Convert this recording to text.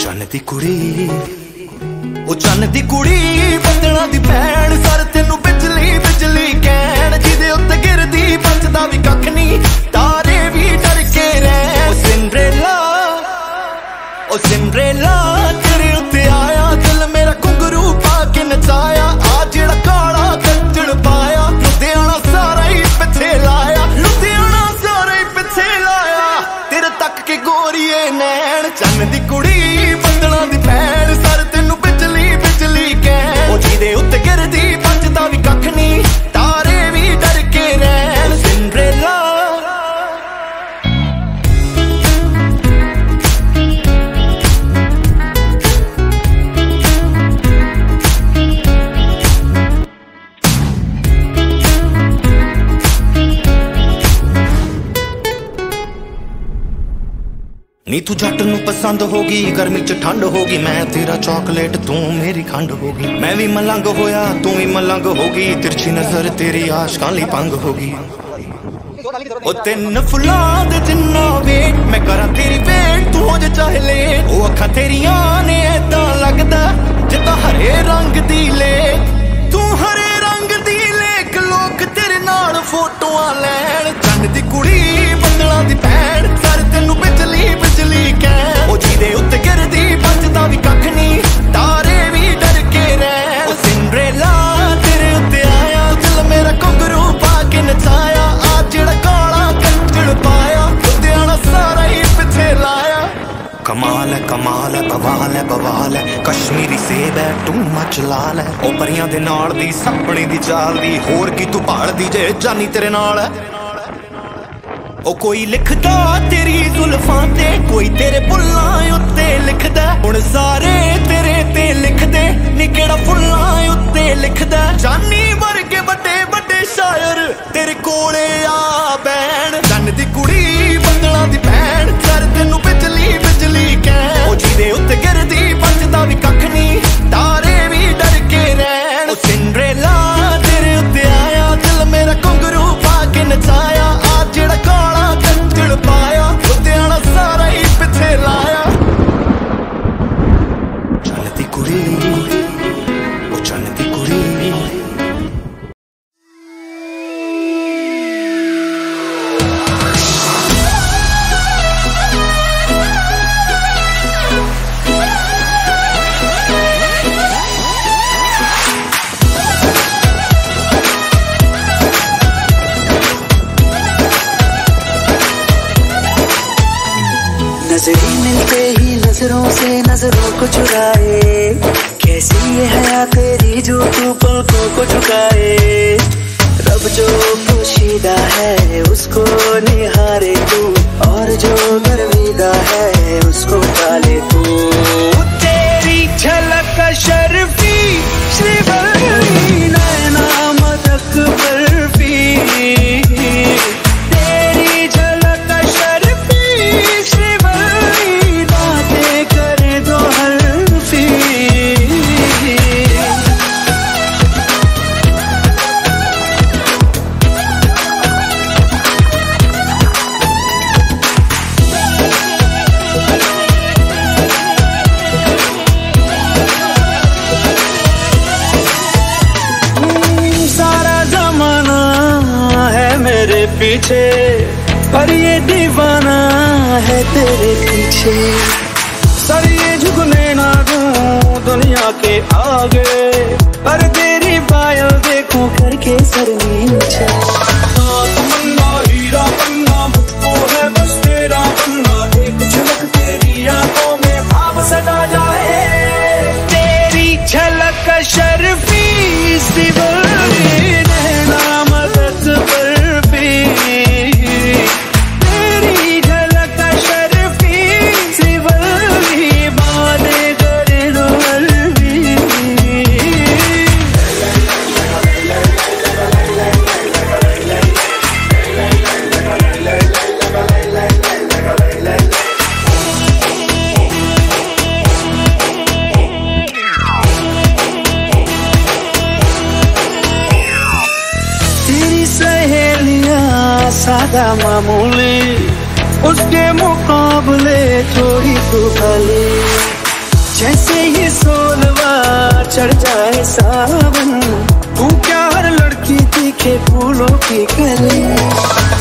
चन्न दी कुड़ी ओ चन्न दी कुड़ी बदला दी भैन सर तेनू बिजली बिजली कहण जिदे उत्ते गिरदी बचदा भी कख नहीं तारे भी डर के रहन ओ सिंड्रेला तेरे उत्ते आया दिल मेरा घुंघरू पा के नचाया आ जेड़ा काला गज्जड़ पाया लुधियाना सारा ही पिछे लाया लुधियाना सारा ही पिछे लाया तेरे तक के गोरीए नैन चन्न दी कुड़ी बदला दी भैन सर तेनू बिजली बिजली कहण ओ जिदे उत्ते गिरदी बचदा भी कख नहीं तारे भी डर के रहन सिंड्रेला नी तू जट नू पसंद होगी गर्मी च ठंड होगी मैं तेरा चॉकलेट तू मेरी खंड होगी मैं भी मलंग होया तू भी मलंग होगी तिरछी नजर तेरी आशकां ली भंग होगी ओ तिन फुलां दे जिन्ना वेट मैं करा तेरी वेट तू हो जा चाहे लेट ओ अखां तेरियां ने ऐदां लगदा जिद्दां हरे रंग दी लेक तू हरे रंग दी लेक लोक तेरे नाल फोटोआं लैण चन्न दी कुड़ी बदला दी भैन सर तेनू बिजली बिजली कहण ओ जिदे उत्ते गिरदी बचदा भी कख नहीं तारे भी डर के रहन ओ सिंड्रेला तेरे उत्ते आया दिल मेरा घुंघरू पा के नचाया आ जेड़ा काला गज्जड़ पाया लुधियाना सारा ही पिछे लाया कमाल है बवाल है कश्मीरी सेब है तू मच लाल है ओ परियां दे नाल दी सपने दी चाल दी होर की तू भालदी जे जानी तेरे नाल है ओ कोई लिखदा तेरी जुल्फां ते कोई तेरे बुल्लां उत्ते लिखदा हुण सारे तेरे ते लिखदे नी केड़ा फुल्लां उत्ते लिखदा जानी वर्गे बड़े बड़े शायर तेरे कोले आ बैण चन्न दी कुड़ी बदला दी भैन सर तेनू बिजली बिजली कहण ओ जिदे उत्ते गिरदी बचदा भी कख नहीं तारे भी डर के रहन ओ सिंड्रेला तेरे उत्ते आया दिल मेरा घुंघरू पा के नचाया आ जेड़ा काला गज्जड़ पाया लुधियाना सारा ही पिछे लाया चन्न दी कुड़ी ओ चन्न दी कुड़ी नजरें मिलते ही नजरों से नजरों को चुराए कैसी ये हया तेरी जो तू पलकों को झुकाए रब जो पोशीदा है उसको निहारे तू और जो गर्विदा है उसको पाले तू तेरी झलक शर्फी श्रीवल्ली नैना मदक बर्फी तेरी झलक शर्फी श्रीवल्ली बातें करे दो हल्फी पीछे पर ये दीवाना है तेरे पीछे सर ये झुकने ना दूं दुनिया के आगे पर तेरी पायल देखो करके सर नीचे तमन्ना हीरा बनना मुझको है बस तेरा बनना एक झलक तेरी आंखों में ख्वाब सजा जाए तेरी झलक शर्फी सिवली नैना मदद बर्फी तेरी झलक शर्फी सिवली बातें करे दो हल्फी सादा मामूली उसके मुकाबले थोड़ी तू भली जैसे ही सोलवा चढ़ जाए सावन, तू क्या हर लड़की दिखे फूलों की कली।